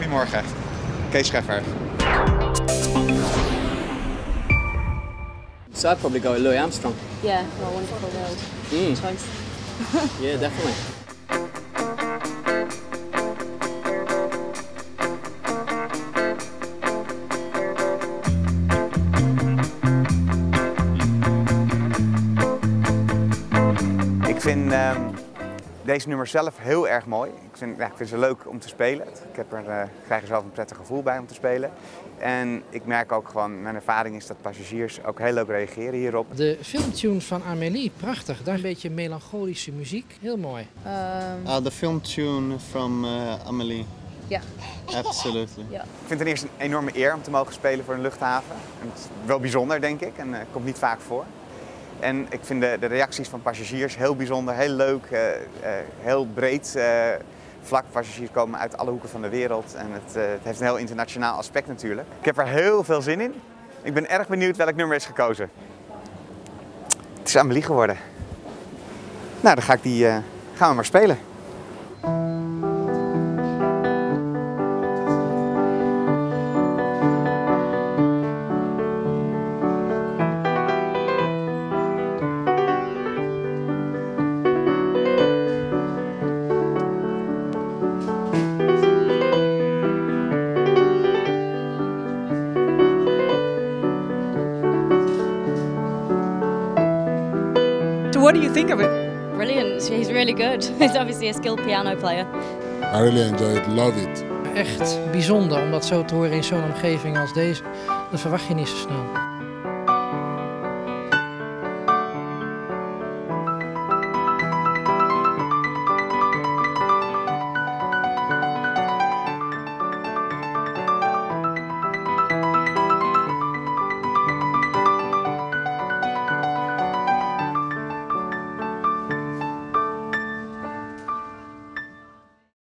Goedemorgen, Kees Scheffer. So I'd probably go with Louis Armstrong. Yeah, well, Wonderful World. Choice. Yeah, definitely. Ik vind deze nummers zelf heel erg mooi. Ik vind ze leuk om te spelen. Ik krijg er zelf een prettig gevoel bij om te spelen. En ik merk ook gewoon, mijn ervaring is dat passagiers ook heel leuk reageren hierop. De filmtune van Amélie, prachtig. Daar een beetje melancholische muziek, heel mooi. The film tune from Amélie. Ja. Absolutely. Ja. Ik vind het ten eerste een enorme eer om te mogen spelen voor een luchthaven. En het is wel bijzonder, denk ik, en komt niet vaak voor. En ik vind de reacties van passagiers heel bijzonder, heel leuk, heel breed vlak. Passagiers komen uit alle hoeken van de wereld en het heeft een heel internationaal aspect natuurlijk. Ik heb er heel veel zin in. Ik ben erg benieuwd welk nummer is gekozen. Het is Amélie geworden. Nou, dan gaan we maar spelen. So what do you think of it? Brilliant. He's really good. He's obviously a skilled piano player. I really enjoy it, love it. Echt bijzonder om dat zo te horen in zo'n omgeving als deze. Dat verwacht je niet zo snel.